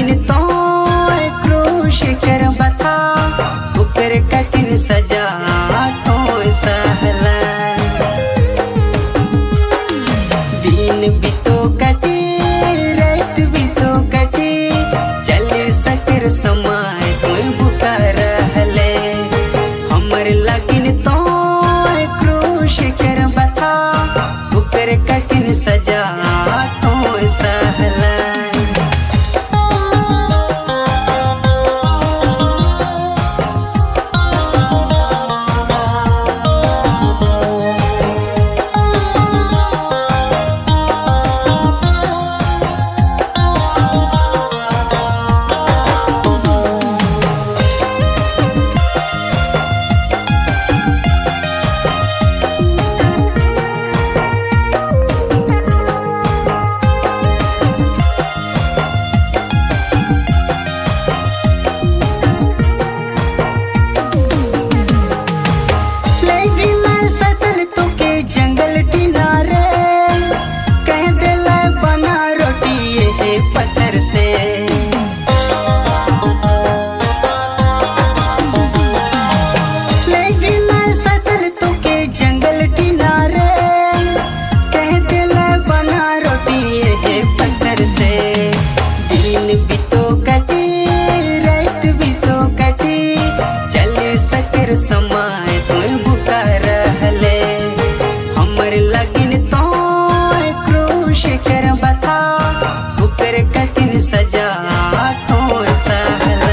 लगिन तो क्रूश कर बता उकर कठिन सजा तो सहला दिन भी तो कटी रात भी तो कटी चल सकर समय कोई बुका रहले हमर लगिन तो क्रूश कर बता उकर कठिन सजा तो सहला समय कोई बुका रहले हमर लगिन तो क्रूश कर बता उकर कठिन सजा तो सहला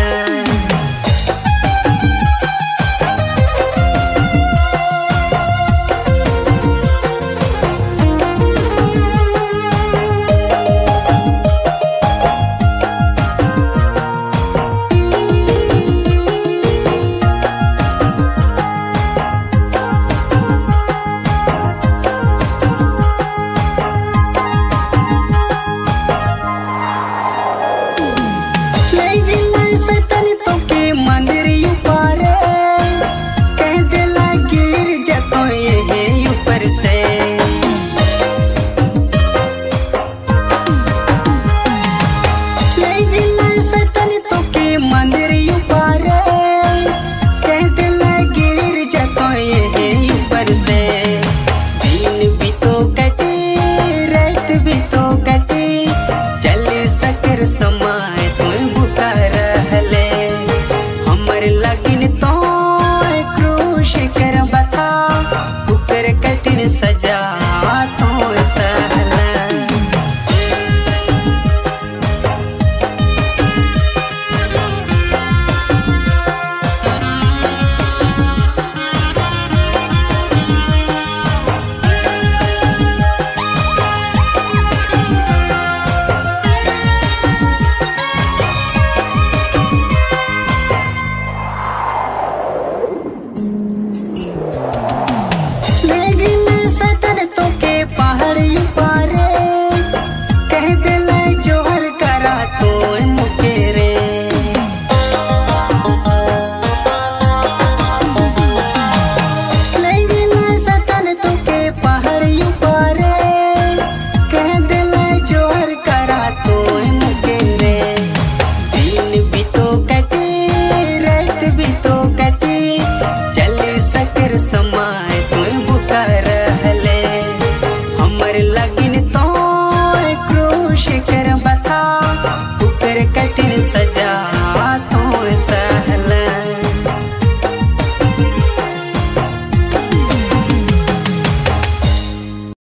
समय कोई बुका रहले हमर लगिन तो क्रूश कर बता उकर कठिन सजा तो सहला समय कोई बुका रहले हमर लगिन तो क्रूश कर बता उकर कठिन सजा तो सहला।